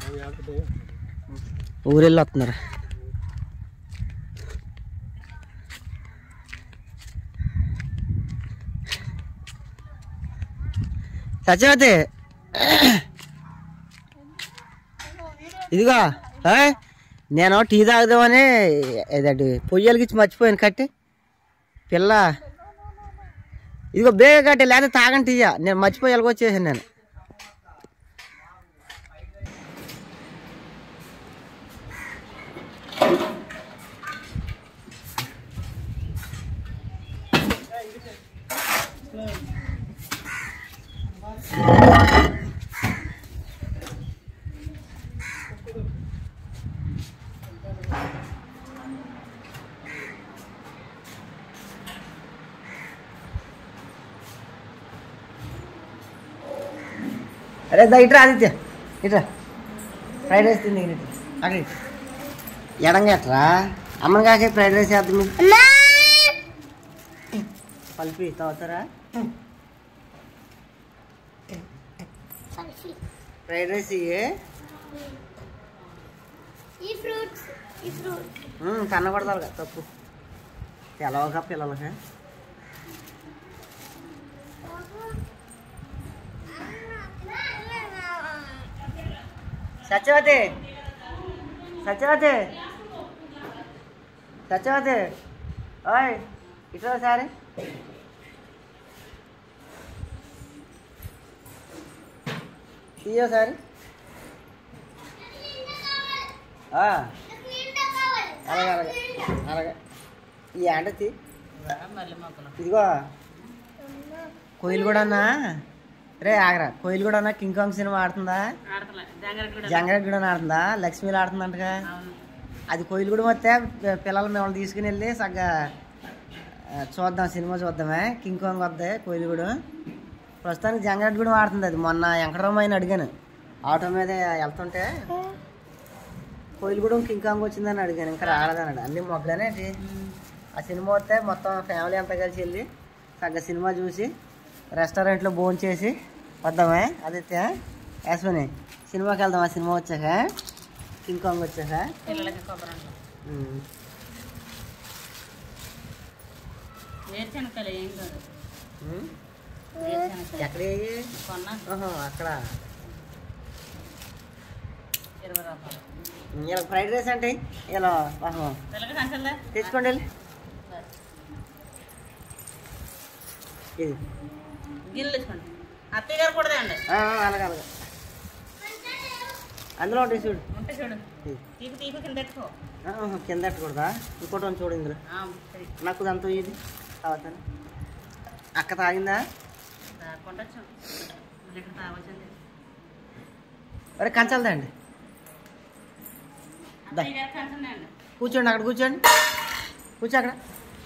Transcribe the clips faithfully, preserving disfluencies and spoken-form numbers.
ఊరెళ్ళి వస్తున్నారు. సత్యవతి ఇదిగో నేను టీ తాగుదామని ఏదండి పొయ్యలకిచ్చి మర్చిపోయాను కట్టి పిల్ల. ఇదిగో బేగ కట్టి లేదా తాగండి టీయా, నేను మర్చిపోయి వచ్చేసాను నేను. అరే దా ఇట్రా ఆదిత్య, ఇట్రా ఫ్రైడ్ రైస్ తింది ఇటు అక్కడ ఎడంగా ఎట్రా అమ్మని కాకే ఫ్రైడ్ రైస్ వేద్దాం. మీరు పల్పి తాగుతారా? ఫ్రైడ్ రైస్ కన్నబడతారు కదా తప్పు తెలవక పిల్లలకి. సత్యవతి సత్యవతి సత్యవతి ఓయ్ ఇట్లా సారీ తీయో సారీ. అలాగే అలాగే అలాగే ఈ ఆంట తీ. ఇదిగో కోయిలు కూడా అన్నా రే ఆగరా. కోయిలు కూడా అన్నా కింగ్ కాంగ్ సినిమా ఆడుతుందా? జంగరగూడ ఆడుతుందా? లక్ష్మీలు ఆడుతుందంటగా. అది కోయిలు కూడా వస్తే పిల్లలు మిమ్మల్ని తీసుకుని వెళ్ళి సగ్గా చూద్దాం, సినిమా చూద్దామే. కింగ్ కాంగ్ వద్దే కోయిలు కూడా. ప్రస్తుతానికి జంగరెడ్డి కూడా ఆడుతుంది. అది మొన్న వెంకటరామయ్యని అడిగాను ఆటో మీద వెళ్తుంటే, కోయిలు కూడా కింగ్ కాంగ్ వచ్చిందని అడిగాను. ఇంకా రాలేదన్నాడు. అన్ని మొగ్గలనే ఆ సినిమా వస్తే మొత్తం ఫ్యామిలీ అంతా కలిసి వెళ్ళి సగ్గా సినిమా చూసి రెస్టారెంట్లో భోజనం చేసి వద్దామే. ఆదిత్య యాస్మిని సినిమాకి వెళ్దాం. ఆ సినిమా వచ్చాక కింగ్ కాంగ్ వచ్చాక ఎక్కడ అక్కడ ఇలా ఫ్రైడ్ రైస్ అంటే ఇలా తెచ్చుకోండి వెళ్ళి. ఇది అలాగే అలాగే అందులో ఉంటాయి చూడు. కింద పెట్టకూడదా? ఇంకోటి చూడు ఇందులో. నాకు దాంతో ఇది తాగుతాను. అక్క తాగిందా? అరే కంచాలదా అండి, కూర్చోండి అక్కడ కూర్చోండి. కూర్చో అక్కడ.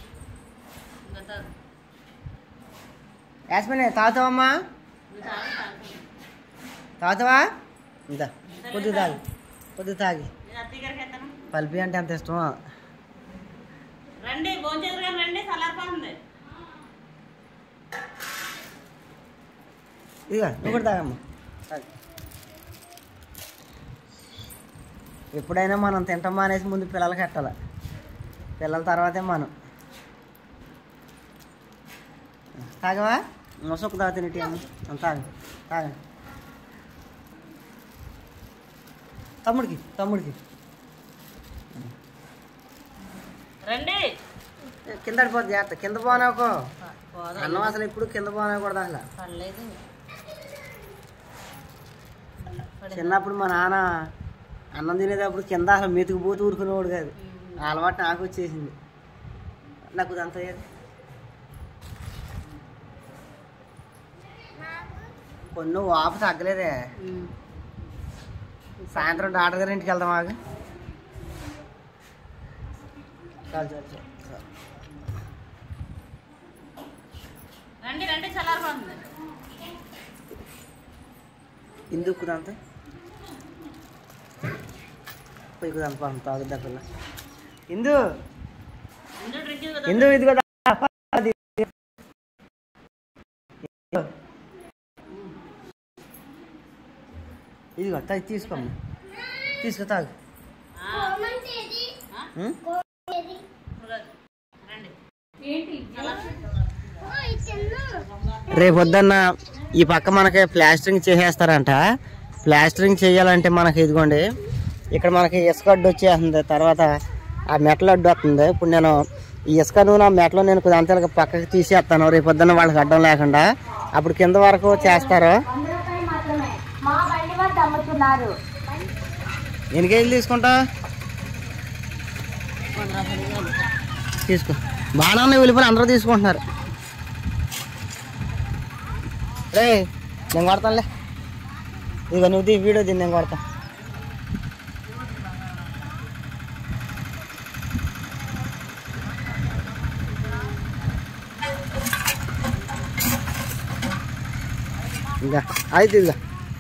యాస్మిన్ తాగుతావమ్మా? తాగుతావా? ఇందా కొద్ది తాగి కొద్ది తాగి. పల్పి అంటే అంత ఇష్టమా? ఇదిగా నువ్వు కూడా తాగమ్మా. ఎప్పుడైనా మనం తింటాం మానేసి ముందు పిల్లలకి పెట్టాలి, పిల్లల తర్వాతే మనం. తాగవా? మొసొక్క తాగుతాను అమ్మ. తాగ తాగండి. తమ్ముడికి తమ్ముడికి రండి. కింద పడిపోద్ది జాగ్రత్త. కింద పోనాకో అన్నం అసలు ఇప్పుడు కింద పోనకూడదు అసలు. చిన్నప్పుడు మా నాన్న అన్నం తినేటప్పుడు కింద అసలు మెతుకుపోతూ ఊరుకునేవాడు కాదు. ఆ అలవాటు నాకు వచ్చేసింది. నాకు ఇదంతా కొన్ని వాపు తగ్గలేదే. సాయంత్రం డాక్టర్ గారి ఇంటికి వెళ్దాం. ఆగు చాలు చాలు చాలు. ఇందుకు కుదంతా పోయి కుదంత పాపం తాగుద్దా పిల్ల. ఇందు ఇందు ఇది కూడా ఇది కొత్త తీసుకోమ్మా. తీసుకో తాగు. రేపు పొద్దున్న ఈ పక్క మనకి ప్లాస్టరింగ్ చేసేస్తారంట. ప్లాస్టరింగ్ చేయాలంటే మనకి ఇదిగోండి ఇక్కడ మనకి ఇసుక అడ్డు వచ్చేస్తుంది, తర్వాత ఆ మెటల్ అడ్డు వస్తుంది. ఇప్పుడు నేను ఈ ఇసుక నూనె ఆ మెటలో నేను కొద్దిగా అంతగా పక్కకి తీసేస్తాను రేపు పొద్దున్న వాళ్ళకి అడ్డం లేకుండా. అప్పుడు కింద వరకు చేస్తారు. ఎన్ని కేజీలు తీసుకుంటా? తీసుకో. బాగానే వెళ్ళిపోయి అందరూ తీసుకుంటున్నారు. రే నేను కొడతానులే, ఇక నువ్వు తీ వీడియో దీన్ని నేను కొడతా. ఇంకా అయితే ఇదిగా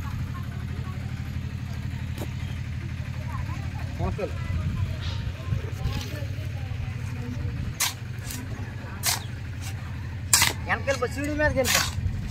వెనకెళ్ళిపో, సీడి మీదకి వెళ్ళిపో.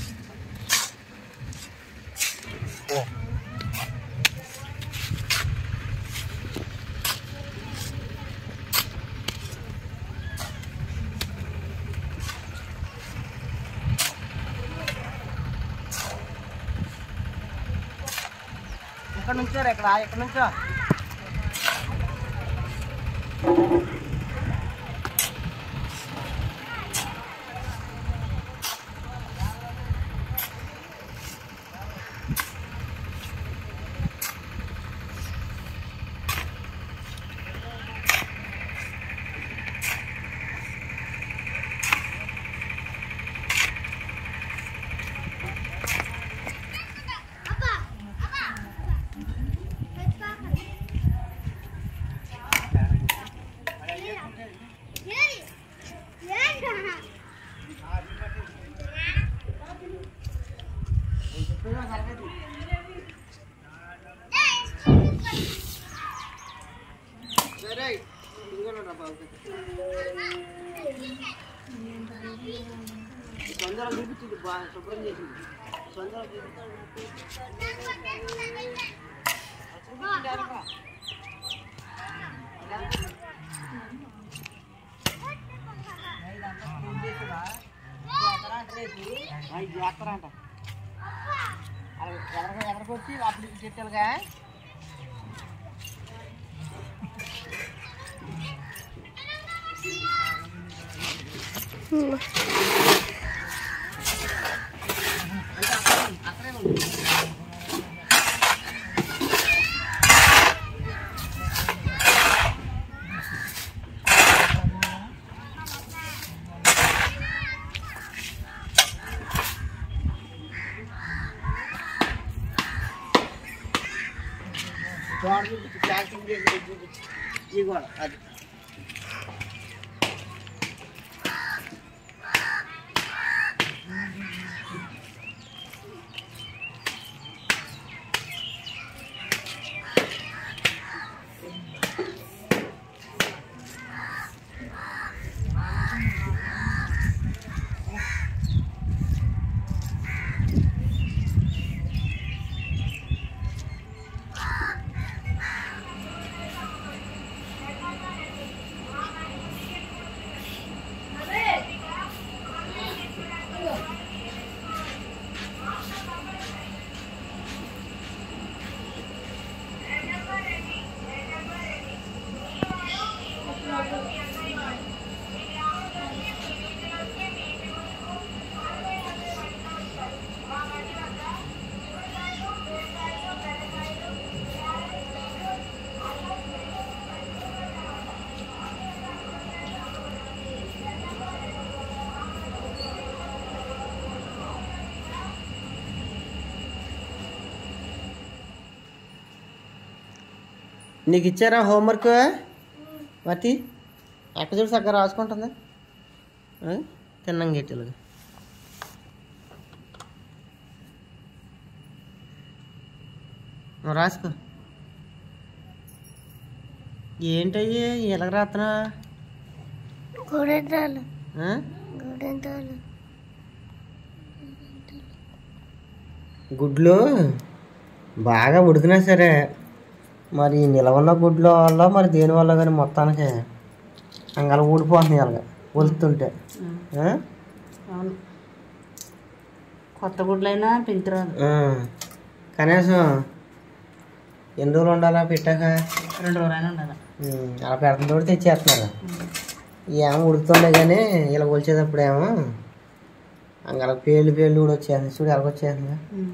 ఇక్కడ నుంచారు, ఇక్కడ ఇక్కడ నుంచో. తొందరగా చూపించింది, బాగా శుభ్రం చేసింది. తొందరగా చేస్తారంట. ఎదర ఎదరకొచ్చి అప్పుడు చెట్టాలుగా ప్లాస్టింగ్ చేసి ఇవి కూడా అది నీకు ఇచ్చారా హోంవర్క్? మతి ఎక్క చూడు సగ్గా రాసుకుంటుందా తిన్నాం గెట్టలుగా. రాసుకో. ఏంటయ్యి ఎలాగ రాత్నా? గుడ్లు బాగా ఉడికినా సరే మరి నిలవన్న గుడ్ల వల్ల మరి దేని వల్ల కానీ మొత్తానికి అంగల ఊడిపోతున్నాయి అలాగ ఒలుతుంటే. అవును, కొత్త గుడ్లైనా పెంచురాదు. కనీసం ఎన్ని రోజులు ఉండాలా పెట్టాక? రెండు రోజులైనా ఉండాలి. అలా పెడతం తోటి తెచ్చేస్తున్నారు. ఏమో ఉడుకుతుండే కానీ ఇలా కొలిచేటప్పుడు ఏమో అంగల పేర్లు పేర్లు కూడా వచ్చేస్తుంది. చూడు ఎలాగ వచ్చేస్తుంది.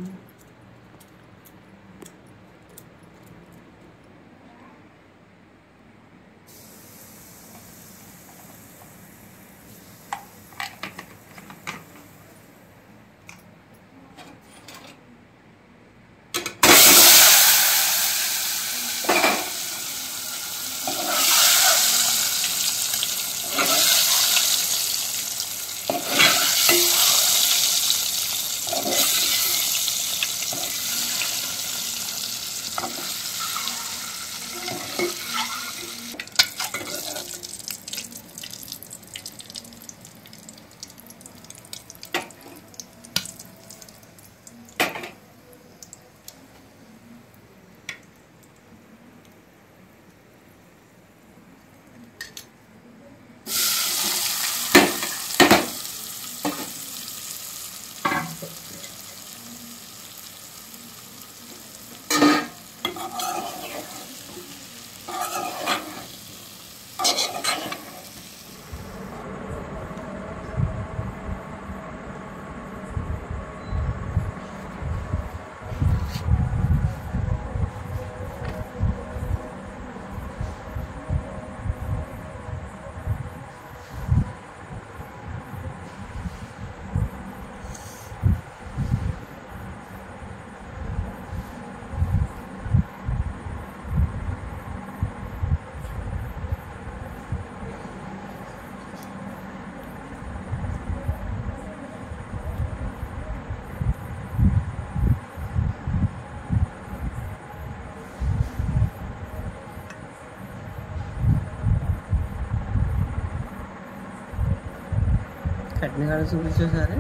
చట్నీ కూడా చూపించేసారి.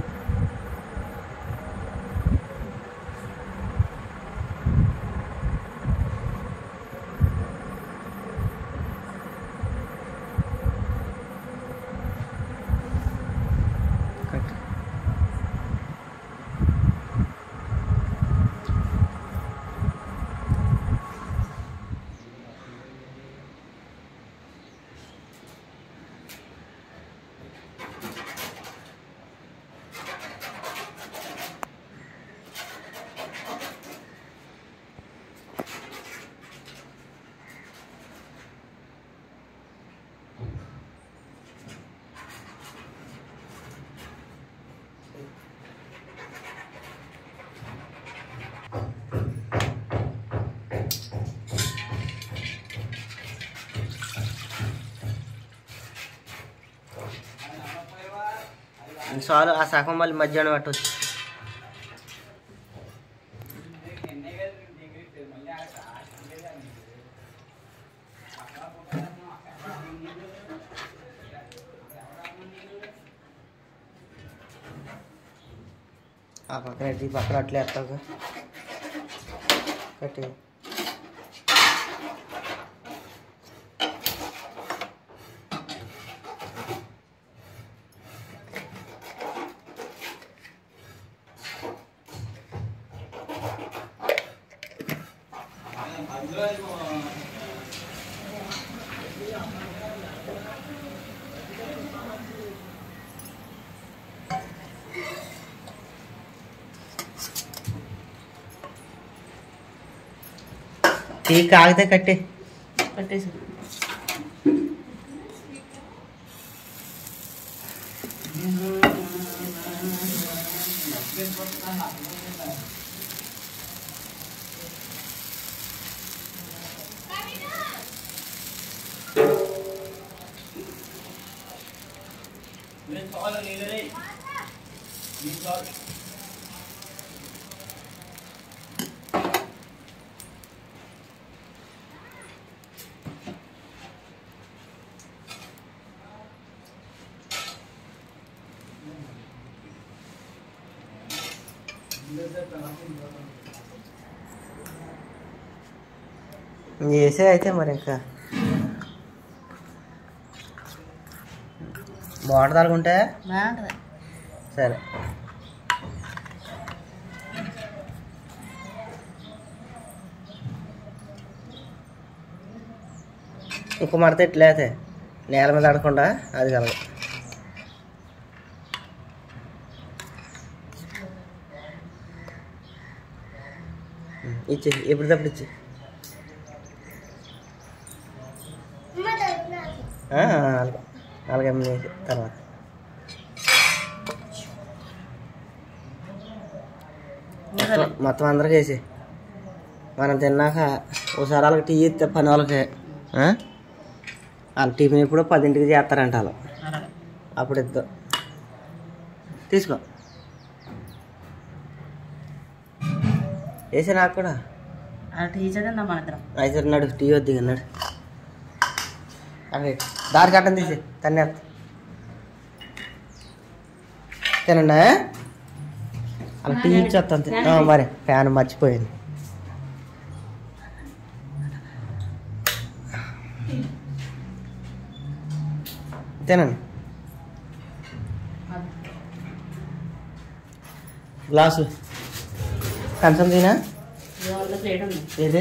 చాలు, ఆ సగం మళ్ళీ మధ్యాహ్నం పెట్టవచ్చు. ఆ పక్కన ఈ పక్కన అట్లే వేస్తావు కట్టి. టీ కాగితే కట్టే కట్టేసి చేసే అయితే మరి ఇంకా బాగుంటుంది అనుకుంటే బాగుంటుంది. సరే ఇంకో మడత ఎట్లయితే నేల మీద ఆడకుండా అది కలగ ఇచ్చి ఎప్పటికప్పుడు ఇచ్చి అలాగే అలాగే తర్వాత మొత్తం అందరికి వేసి మనం తిన్నాక ఒకసారి వాళ్ళకి టీ ఇస్తే పని వాళ్ళకి వాళ్ళ టిఫిన్ ఎప్పుడో పదింటికి చేస్తారంట వాళ్ళు అప్పుడు ఇద్దాం తీసుకో వేసా నాకు కూడా టీచర్ మాత్రం అయితే నడు టీ వద్దు అన్నాడు అదే దారి కట్టం తీసి తన్నే తినండి అలా టీ ఇచ్చేస్తాను మరి ఫ్యాన్ మర్చిపోయింది తినండి గ్లాసు కంచం తినా ప్లేట్ ఉంది. ఏదే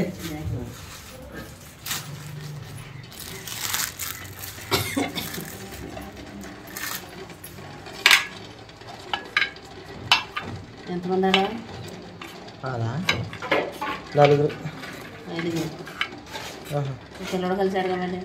ఎంతమంది అలా అలా నలుగురు ఐదుగురు పిల్లలు కలిసారు కాబట్టి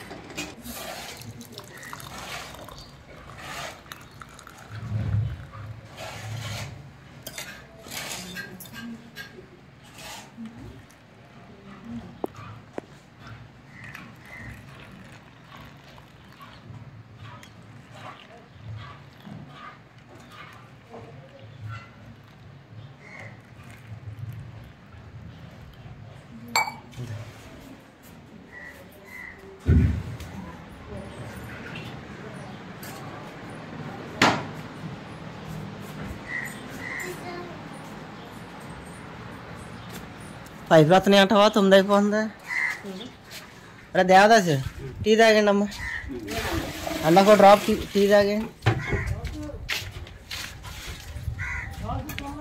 పైపు వస్తున్నాయి అంటావా తొమ్మిది అయిపోతుందా అరే దేవదాస్ టీ తాగండి అమ్మా అన్నకు డ్రాప్ టీ టీ తాగండి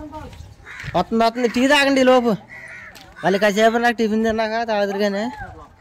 వస్తుంది వస్తుంది టీ తాగండి లోపు మళ్ళీ కాసేపు నాకు టిఫిన్ తిన్నాక తాగుతురు కానీ